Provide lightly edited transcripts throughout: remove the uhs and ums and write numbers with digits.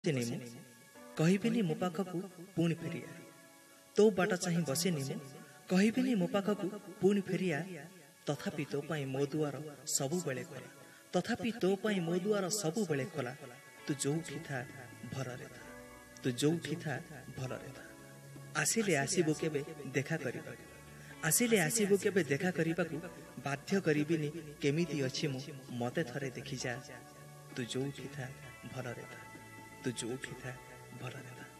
बसिनी मु कहबिनी मो पाखकु पुणी फेरिया तो बाट चाहिँ बसिनी मु कहबिनी मो पाखकु पुणी फेरिया तथापि तो पाई मो दुआर सबु बेले खोला तथापि तो पाई मो दुआर सबु बेले खोला तू जोउठी था भररे था तू जोउठी था भररे था आसिले आसीबो केबे देखा करिबा आसिले आसीबो केबे देखा करिबाकु बाध्य करिबिनी केमिति अछि मु मते थरे देखि जा तू जोउठी था भररे था तू जोउठी था भररे था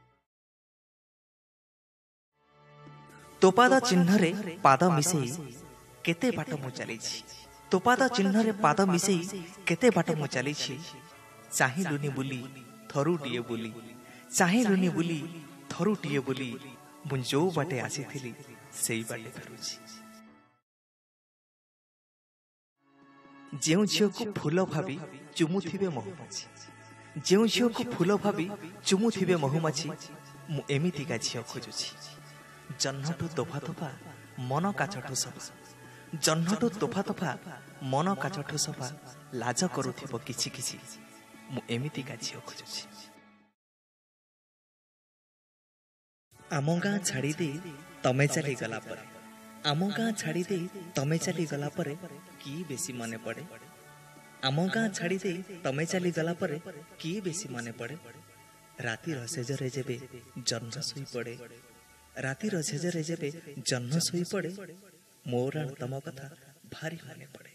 तोपाद चिन्ह रे पाद मिसेई केते बाट मु चली तोपाद चिन्ह रे पाद मिसेई केते बाट मु चली चाहिलुनी बुली थरुटिए बुली चाहिलुनी बुली थरुटिए बुली मु जो बाटे आसीथिली सेई बाटे फेरुछि जेउ झियो को फूल भाबी चुमुथिबे महुमाछी जेउ झियो को फूल भाबी चुमुथिबे महुमाछी मु एमितिका झियो खोजुछि जन्नटु तोफा तोफा मन काचठु सफा जन्नटु तोफा तोफा मन काचठु सफा लाज करुथिबो किछि किछि मु एमितिका झियो खोजुछि आम गाँ छाड़ी दे तमे चली गला परे आम गाँ छाड़ी दे तमे चली गला परे की बेसी मने पड़े आम गाँ छाड़ी दे तमे चली गला परे की बेसी मने पड़े राति रसेजरे जेबे जन्न सोई पड़े राति रसेजरे जेबे जन्न सोई पड़े मोराण तम कथा भारी मने पड़े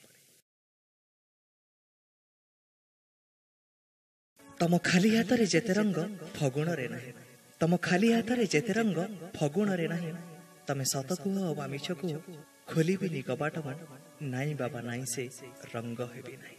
तम खाली हाथ रे जेते रंग फगुण रे नाही तम खाली हाथ रे जेते रंग फगुण रे नाही तमे सत कुह वा मिछ कुह खोलिबिनी कबाट नाई बाबा नाई से रंग हेबी नाही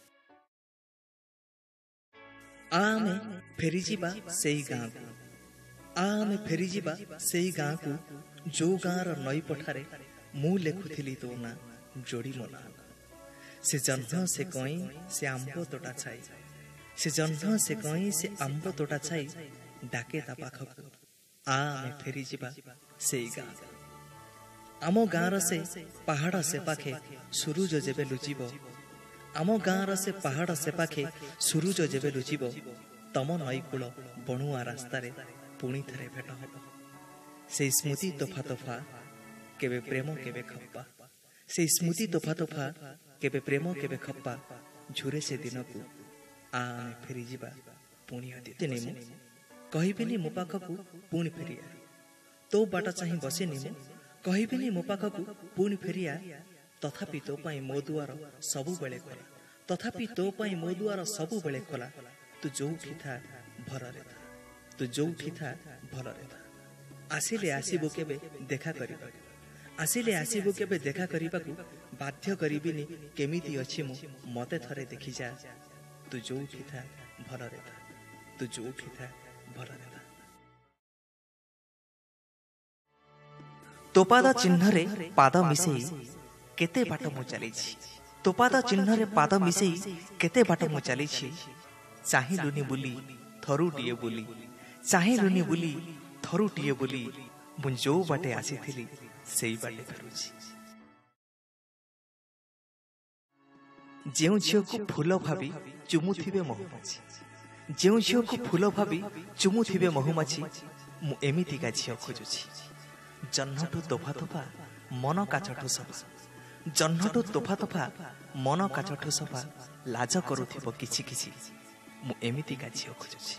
आमे फेरी जीवा सेई गाँ को आमे फेरी जीवा सेई गाँ को जो गाँ र नई पठारे मु लेखुथिली तो ना जोड़ी मो ना से जन्म से कई से आंब तोटा छाई से जन्म से कई से आंब तोटा छाई डाके ता पाखकु आमे फेरी जीवा सेई गाँ आम गाँ र से पहाड़ से पाखे सूरज जेबे लुचिबो आम गाँ र से पहाड़ से पाखे सूरज जेबे लुचिबो तम नई कूल बणुआ रास्ता रे पुणी थरे भेट हबो से स्मृति तोफा तोफा केबे प्रेम केबे खप्पा से स्मृति तोफा तोफा केबे प्रेम केबे खप्पा झुरे से दिन को आमे फेरी जीवा पुणी अदिने मु कहबिनी मो पाखकु पुणी फेरिया तो बाट चाहिँ बसिनी मु कहबिनी मो पाखकु पुणी फेरिया तथापि तो पाई मो दुआर सबु बेले खोला तथापि तो पाई मो दुआर सबु बेले खोला तू जोउठी था भररे था तू जोउठी था भररे था आसिले आसीबो केबे देखा करिबा आसिले आसीबो केबे देखा करिबाकु बाध्य करिबिनी केमिति अछि मु मते थरे देखि जा तू जोउठी था भररे था तू जोउठी था भररे था तोपाद चिन्ह रे पाद मिसेई केते बाट मु चली तोपाद चिन्ह रे पाद मिसेई केते बाट मु चली चाहिलुनी बुली थरुटिए बुली चाहिलुनी बुली थरुटिए बुली मु जो बाटे आसीथिली सेई बाटे फेरुछि जेउ झियो को फूल भाबी चुमुथिबे महुमाछी जेउ झियो को फूल भाबी चुमुथिबे महुमाछी मु एमितिका झियो खोजुछि जन्नटु तोफा तोफा मन काचठु सफा जन्नटु तोफा तोफा मन काचठु सफा लाज करुथिबो किछि किछि मु एमितिका झियो खोजुछि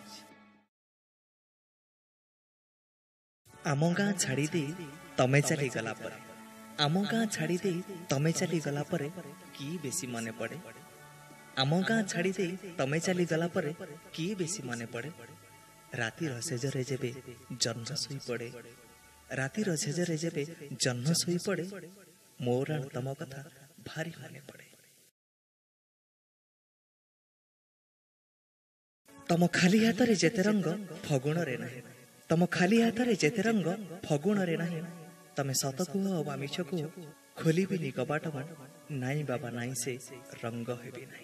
आम गाँ छाड़ी दे तमे चली गला परे आम गाँ छाड़ी दे तमे चली गला परे की बेसी मने पड़े आम गाँ छाड़ी दे तमे चली गला परे की बेसी मने पड़े राति रसेजरे जेबे जन्न सोई पड़े राति रसेजरे जेबे जन्न सोई पड़े मोराण तम कथा भारी मने पड़े तम खाली हाथ रे जेते रंग फगुण रे नाही तम खाली हाथ रे जेते रंग फगुण रे नाही तमे सत कुह वा मिछ कुह खोलिबिनी कबाट नाई बाबा नाई से रंग हेबी नाही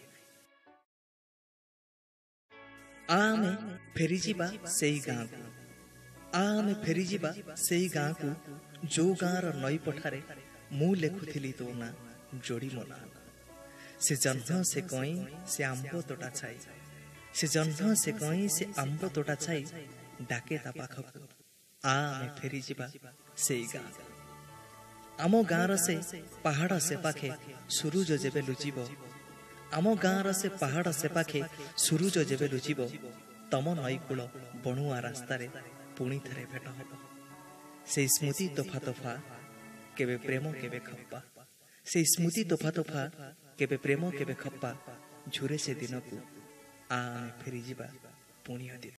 आमे फेरी जीवा सेई गाँ को आमे फेरी जीवा सेई गाँ को जो गाँ र नई पठारे मु लेखुथिली तो ना जोड़ी मो ना से जन्म से कई से आंब तोटा छाई ସେ ଜହ୍ନ ସେ କଇଁ ସେ ଆମ୍ବ ତୋଟା ଛାଇ ଡାକେ ତା ପାଖକୁ ଆମେ ଫେରିଯିବା ସେଇ ଗାଁ। ଆମ ଗାଁର ସେ ପାହାଡ଼ ସେ ପାଖେ ସୁରୁଜ ଯେବେ ଲୁଚିବ, ଆମ ଗାଁର ସେ ପାହାଡ଼ ସେ ପାଖେ ସୁରୁଜ ଯେବେ ଲୁଚିବ, ତମ ନଈକୂଳ ବଣୁଆ ରାସ୍ତାରେ ପୁଣି ଥରେ ଭେଟ ହେବ। ସେଇ ସ୍ମୃତି ତୋଫା ତୋଫା କେବେ ପ୍ରେମ କେବେ ଖପ୍ପା, ସେଇ ସ୍ମୃତି ତୋଫା ତୋଫା କେବେ ପ୍ରେମ କେବେ ଖପ୍ପା, ଝୁରେ ସେ ଦିନକୁ ଆମେ ଫେରିଯିବା ପୁଣି ଅଦିନ।